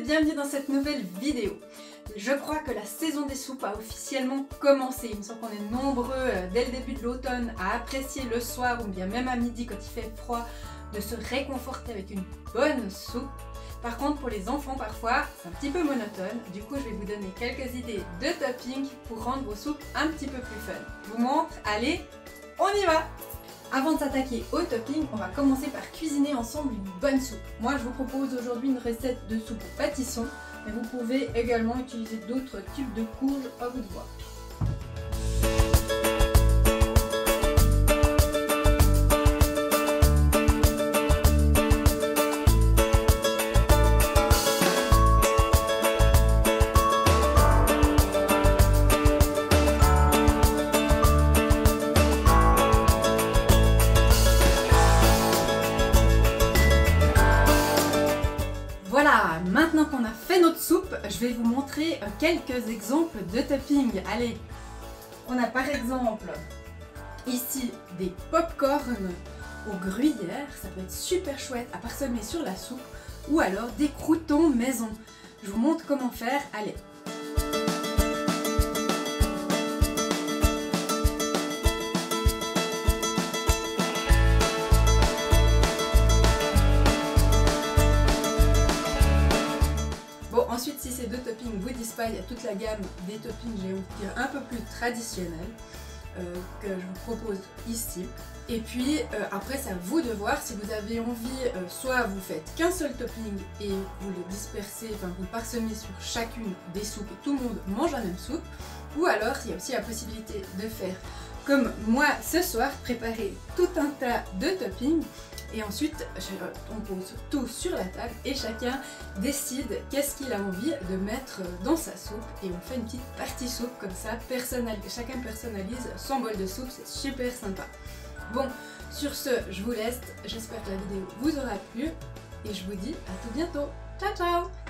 bienvenue dans cette nouvelle vidéo. Je crois que la saison des soupes a officiellement commencé. Il me semble qu'on est nombreux dès le début de l'automne à apprécier le soir ou bien même à midi quand il fait froid de se réconforter avec une bonne soupe. Par contre pour les enfants parfois c'est un petit peu monotone, du coup je vais vous donner quelques idées de topping pour rendre vos soupes un petit peu plus fun. Je vous montre, allez, on y va! Avant de s'attaquer au topping, on va commencer par cuisiner ensemble une bonne soupe. Moi je vous propose aujourd'hui une recette de soupe au pâtisson, mais vous pouvez également utiliser d'autres types de courges à vous de voir. Voilà, maintenant qu'on a fait notre soupe, je vais vous montrer quelques exemples de topping. Allez, on a par exemple ici des pop-corn aux gruyères, ça peut être super chouette à parsemer sur la soupe, ou alors des croûtons maison. Je vous montre comment faire, allez. Ensuite, si ces deux toppings vous disent pas, il y a toute la gamme des toppings, j'ai envie de dire, un peu plus traditionnels que je vous propose ici. Et puis après, c'est à vous de voir si vous avez envie, soit vous faites qu'un seul topping et vous le dispersez, enfin vous le parsemez sur chacune des soupes et tout le monde mange la même soupe, ou alors il y a aussi la possibilité de faire comme moi ce soir, préparer tout un tas de toppings et ensuite on pose tout sur la table et chacun décide qu'est-ce qu'il a envie de mettre dans sa soupe et on fait une petite partie soupe comme ça, chacun personnalise son bol de soupe, c'est super sympa. Bon, sur ce, je vous laisse, j'espère que la vidéo vous aura plu et je vous dis à tout bientôt. Ciao ciao!